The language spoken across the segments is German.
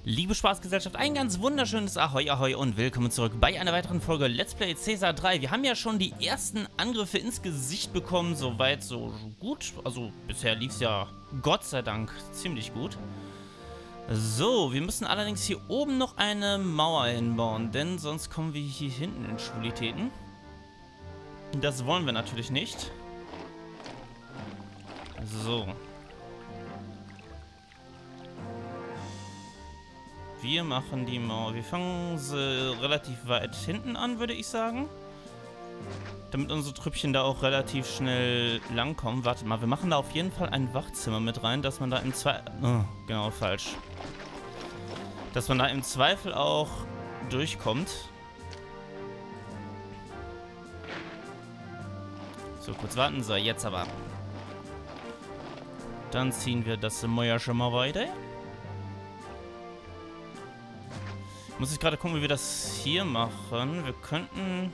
Liebe Spaßgesellschaft, ein ganz wunderschönes Ahoi Ahoi und willkommen zurück bei einer weiteren Folge Let's Play Caesar 3. Wir haben ja schon die ersten Angriffe ins Gesicht bekommen, soweit so gut. Also bisher lief es ja Gott sei Dank ziemlich gut. So, wir müssen allerdings hier oben noch eine Mauer hinbauen, denn sonst kommen wir hier hinten in Schwulitäten. Das wollen wir natürlich nicht. So. Wir machen die Mauer. Wir fangen sie relativ weit hinten an, würde ich sagen. Damit unsere Trüppchen da auch relativ schnell langkommen. Wartet mal, wir machen da auf jeden Fall ein Wachzimmer mit rein, dass man da im Zweifel... Oh, genau, falsch. Dass man da im Zweifel auch durchkommt. So, kurz warten. So, jetzt aber. Dann ziehen wir das Mäuer schon mal weiter. Muss ich gerade gucken, wie wir das hier machen. Wir könnten...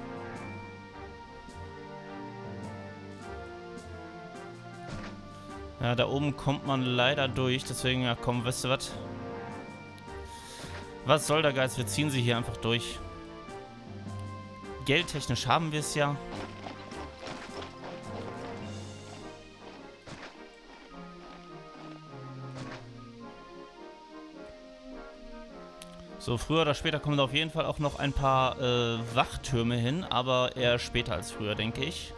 Ja, da oben kommt man leider durch. Deswegen, ja komm, weißt du was? Was soll der Geiz? Wir ziehen sie hier einfach durch. Geldtechnisch haben wir es ja. So, früher oder später kommen da auf jeden Fall auch noch ein paar Wachtürme hin, aber eher später als früher, denke ich.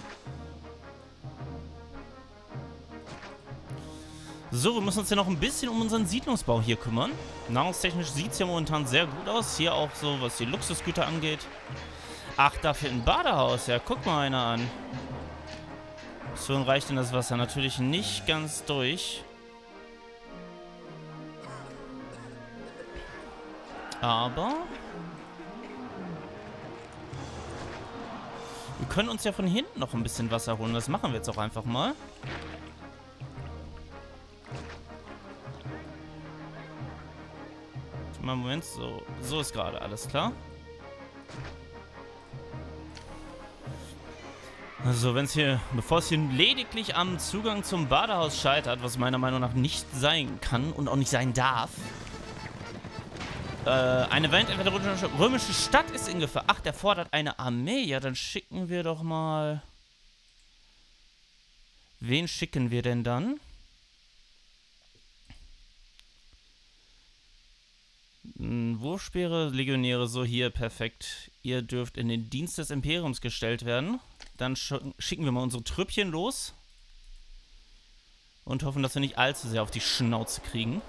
So, wir müssen uns ja noch ein bisschen um unseren Siedlungsbau hier kümmern. Nahrungstechnisch sieht es ja momentan sehr gut aus. Hier auch so, was die Luxusgüter angeht. Ach, da fehlt ein Badehaus. Ja, guck mal einer an. So reicht denn das Wasser natürlich nicht ganz durch. Aber wir können uns ja von hinten noch ein bisschen Wasser holen. Das machen wir jetzt auch einfach mal. Mal Moment, so ist gerade alles klar. Also wenn es hier, bevor es hier lediglich am Zugang zum Badehaus scheitert, was meiner Meinung nach nicht sein kann und auch nicht sein darf. Eine entweder römische Stadt ist in Gefahr. Ach, der fordert eine Armee. Ja, dann schicken wir doch mal... Wen schicken wir denn dann? Wurfspeere, Legionäre, so hier, perfekt. Ihr dürft in den Dienst des Imperiums gestellt werden. Dann schicken wir mal unsere Trüppchen los. Und hoffen, dass wir nicht allzu sehr auf die Schnauze kriegen.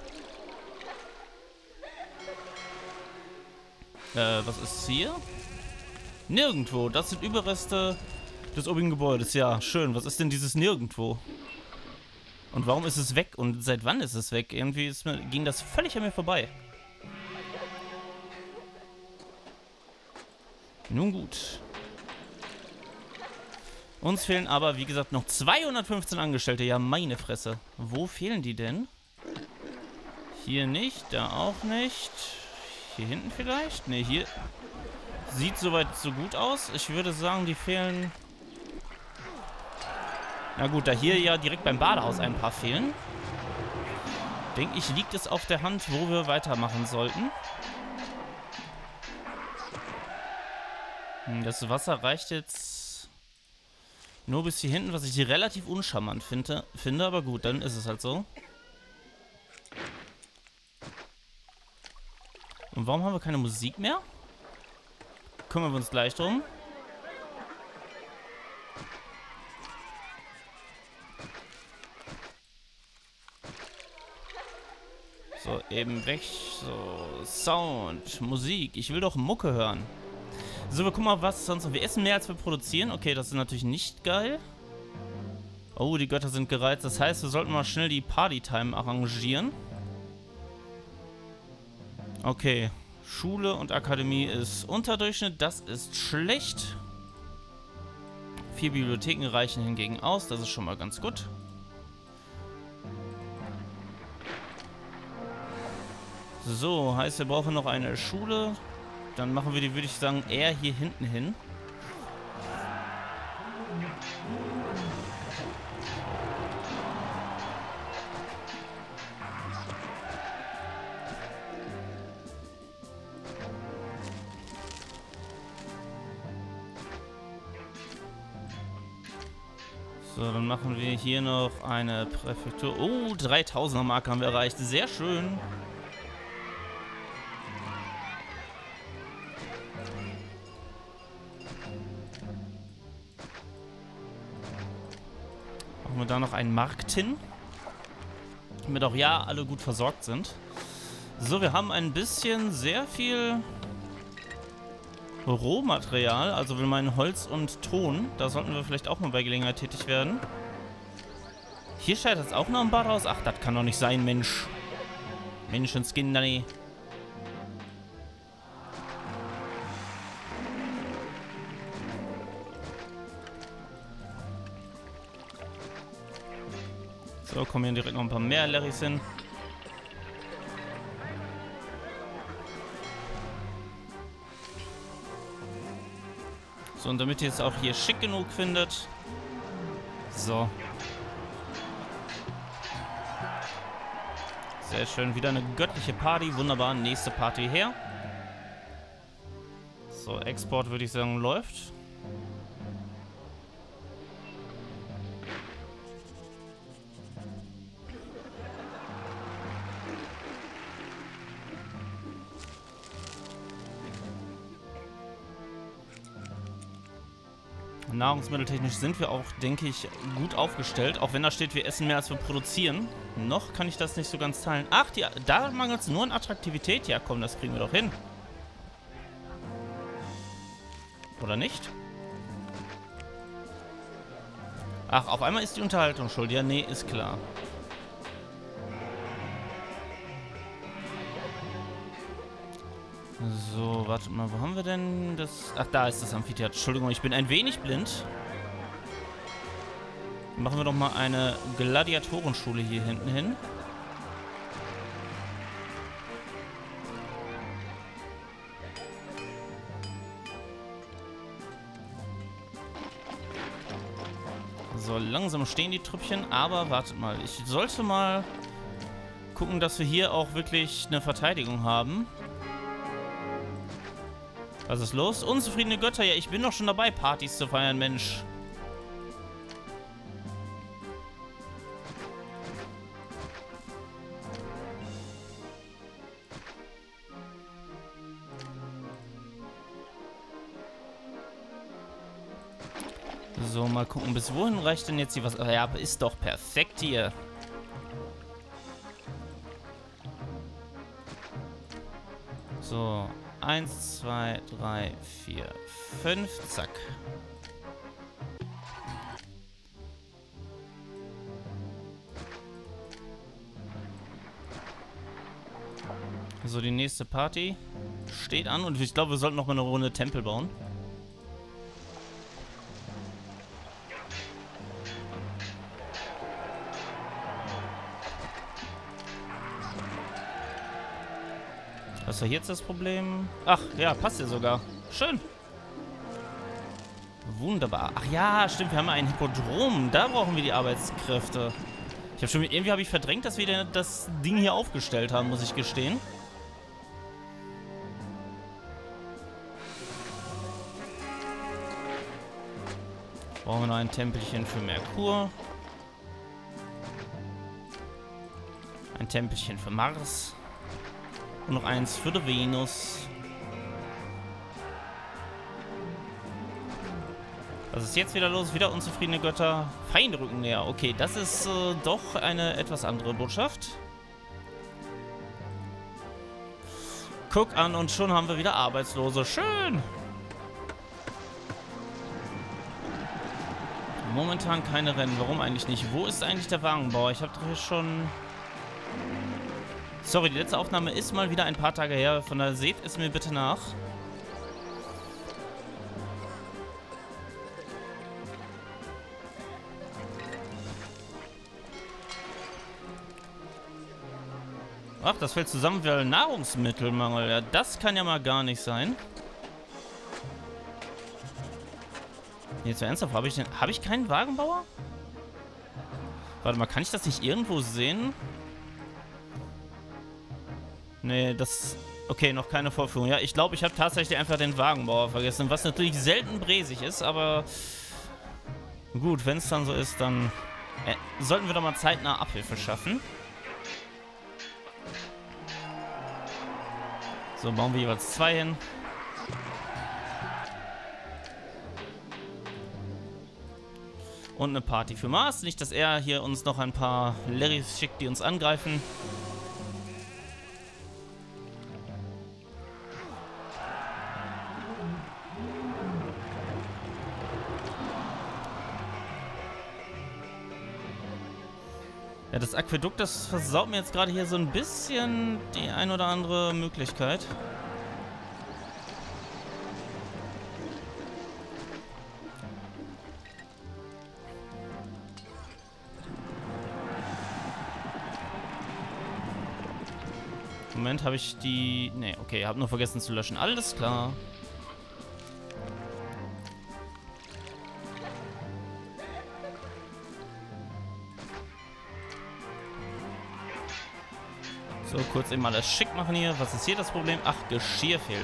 Was ist hier? Nirgendwo. Das sind Überreste des obigen Gebäudes. Ja, schön. Was ist denn dieses Nirgendwo? Und warum ist es weg? Und seit wann ist es weg? Irgendwie ging das völlig an mir vorbei. Nun gut. Uns fehlen aber, wie gesagt, noch 215 Angestellte. Ja, meine Fresse. Wo fehlen die denn? Hier nicht, da auch nicht. Hier hinten vielleicht? Ne, hier sieht soweit so gut aus. Ich würde sagen, die fehlen... Na gut, da hier ja direkt beim Badehaus ein paar fehlen, denke ich, liegt es auf der Hand, wo wir weitermachen sollten. Das Wasser reicht jetzt nur bis hier hinten, was ich hier relativ uncharmant finde, aber gut, dann ist es halt so. Und warum haben wir keine Musik mehr? Kümmern wir uns gleich drum. So, eben weg. So, Sound, Musik. Ich will doch Mucke hören. So, wir gucken mal, was sonst noch. Wir essen mehr, als wir produzieren. Okay, das ist natürlich nicht geil. Oh, die Götter sind gereizt. Das heißt, wir sollten mal schnell die Partytime arrangieren. Okay. Schule und Akademie ist Unterdurchschnitt. Das ist schlecht. 4 Bibliotheken reichen hingegen aus. Das ist schon mal ganz gut. So, heißt, wir brauchen noch eine Schule. Dann machen wir die, würde ich sagen, eher hier hinten hin. So, dann machen wir hier noch eine Präfektur. Oh, 3000er Marke haben wir erreicht. Sehr schön. Machen wir da noch einen Markt hin. Damit auch ja alle gut versorgt sind. So, wir haben ein bisschen sehr viel Rohmaterial, also will meinen Holz und Ton. Da sollten wir vielleicht auch mal bei Gelegenheit tätig werden. Hier scheitert es auch noch ein Bad aus. Ach, das kann doch nicht sein, Mensch. Menschenskinder, nee. So, kommen hier direkt noch ein paar mehr Larrys hin. So, und damit ihr es auch hier schick genug findet. So. Sehr schön. Wieder eine göttliche Party. Wunderbar. Nächste Party her. So, Export würde ich sagen läuft. Nahrungsmitteltechnisch sind wir auch, denke ich, gut aufgestellt. Auch wenn da steht, wir essen mehr, als wir produzieren. Noch kann ich das nicht so ganz teilen. Ach, da mangelt es nur an Attraktivität. Ja, komm, das kriegen wir doch hin. Oder nicht? Ach, auf einmal ist die Unterhaltung schuld. Ja, nee, ist klar. So, warte mal, wo haben wir denn das? Ach, da ist das Amphitheater. Entschuldigung, ich bin ein wenig blind. Machen wir doch mal eine Gladiatorenschule hier hinten hin. So, langsam stehen die Trüppchen, aber wartet mal. Ich sollte mal gucken, dass wir hier auch wirklich eine Verteidigung haben. Was ist los? Unzufriedene Götter. Ja, ich bin doch schon dabei, Partys zu feiern, Mensch. So, mal gucken, bis wohin reicht denn jetzt die was? Ja, aber ist doch perfekt hier. So. 1, 2, 3, 4, 5, zack. So, die nächste Party steht an und ich glaube, wir sollten noch mal eine Runde Tempel bauen. Was war jetzt das Problem? Ach, ja, passt ja sogar. Schön. Wunderbar. Ach ja, stimmt, wir haben einen Hippodrom. Da brauchen wir die Arbeitskräfte. Irgendwie habe ich verdrängt, dass wir das Ding hier aufgestellt haben, muss ich gestehen. Brauchen wir noch ein Tempelchen für Merkur. Ein Tempelchen für Mars. Und noch eins für die Venus. Was ist jetzt wieder los? Wieder unzufriedene Götter. Feinde rücken näher. Okay, das ist doch eine etwas andere Botschaft. Guck an und schon haben wir wieder Arbeitslose. Schön! Momentan keine Rennen. Warum eigentlich nicht? Wo ist eigentlich der Wagenbauer? Ich habe doch hier schon... Sorry, die letzte Aufnahme ist mal wieder ein paar Tage her. Von daher seht es mir bitte nach. Ach, das fällt zusammen, weil Nahrungsmittelmangel. Ja, das kann ja mal gar nicht sein. Jetzt ernsthaft, habe ich keinen Wagenbauer? Warte mal, kann ich das nicht irgendwo sehen? Nee, das... Okay, noch keine Vorführung. Ja, ich glaube, ich habe tatsächlich einfach den Wagenbauer vergessen. Was natürlich selten bräsig ist, aber... Gut, wenn es dann so ist, dann sollten wir doch mal zeitnah Abhilfe schaffen. So, bauen wir jeweils 2 hin. Und eine Party für Mars. Nicht, dass er hier uns noch ein paar Larrys schickt, die uns angreifen. Ja, das Aquädukt, das versaut mir jetzt gerade hier so ein bisschen die ein oder andere Möglichkeit. Moment, habe ich die... Ne, okay, habe nur vergessen zu löschen. Alles klar. So, kurz eben alles schick machen hier. Was ist hier das Problem? Ach, Geschirr fehlt.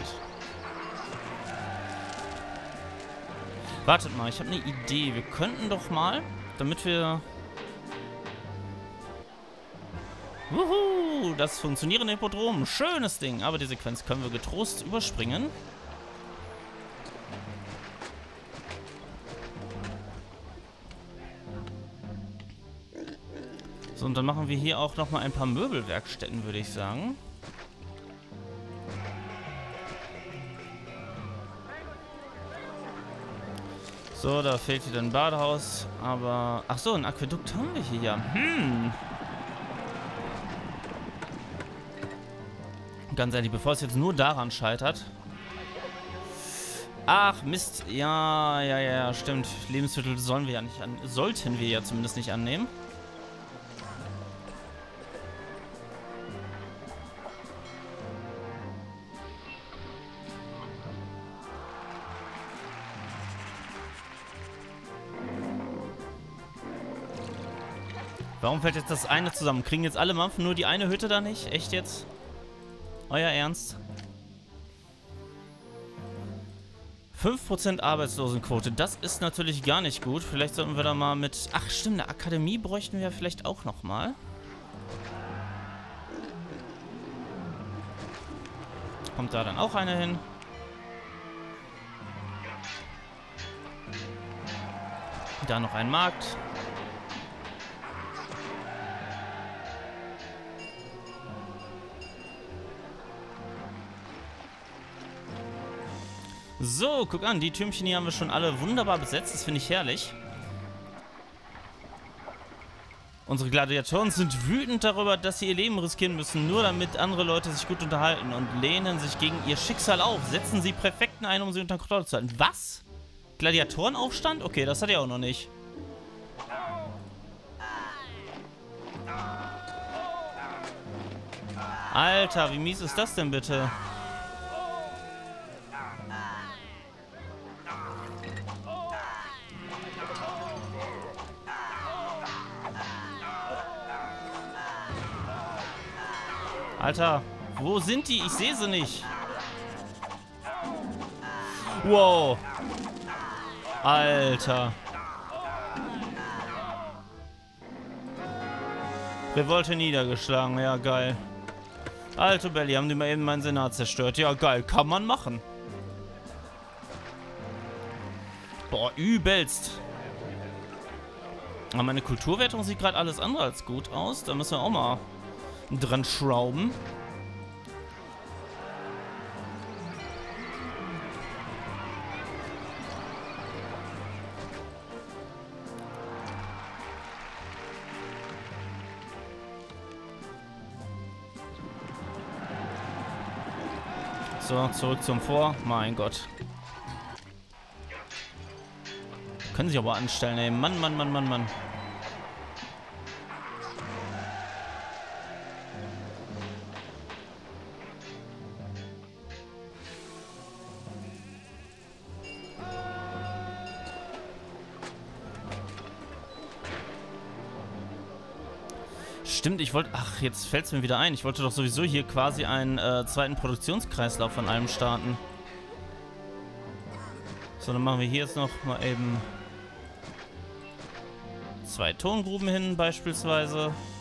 Wartet mal, ich habe eine Idee. Wir könnten doch mal, damit wir... Wuhu, das funktionierende Hippodrom. Schönes Ding. Aber die Sequenz können wir getrost überspringen. So, und dann machen wir hier auch nochmal ein paar Möbelwerkstätten, würde ich sagen. So, da fehlt wieder ein Badehaus. Aber... Ach so, ein Aquädukt haben wir hier ja. Ganz ehrlich, bevor es jetzt nur daran scheitert. Ach, Mist. Ja, stimmt. Lebensmittel sollen wir ja nicht sollten wir ja zumindest nicht annehmen. Warum fällt jetzt das eine zusammen? Kriegen jetzt alle Mampfen nur die eine Hütte da nicht? Echt jetzt? Euer Ernst? 5% Arbeitslosenquote, das ist natürlich gar nicht gut. Vielleicht sollten wir da mal mit... Ach stimmt, eine Akademie bräuchten wir vielleicht auch nochmal. Kommt da dann auch eine hin? Da noch ein Markt. So, guck an, die Türmchen hier haben wir schon alle wunderbar besetzt. Das finde ich herrlich. Unsere Gladiatoren sind wütend darüber, dass sie ihr Leben riskieren müssen, nur damit andere Leute sich gut unterhalten und lehnen sich gegen ihr Schicksal auf. Setzen sie Präfekten ein, um sie unter Kontrolle zu halten. Was? Gladiatorenaufstand? Okay, das hat er auch noch nicht. Alter, wie mies ist das denn bitte? Alter, wo sind die? Ich sehe sie nicht. Wow. Alter. Revolte niedergeschlagen. Ja, geil. Alter Belly, haben die mal eben meinen Senat zerstört. Ja, geil. Kann man machen. Boah, übelst. Aber meine Kulturwertung sieht gerade alles andere als gut aus. Da müssen wir auch mal dran schrauben. So, zurück zum Vor. Mein Gott. Können sich aber anstellen, ey. Mann, Mann, Mann, Mann, Mann. Stimmt, ich wollte... Ach, jetzt fällt es mir wieder ein. Ich wollte doch sowieso hier quasi einen zweiten Produktionskreislauf von allem starten. So, dann machen wir hier jetzt noch mal eben 2 Tongruben hin beispielsweise.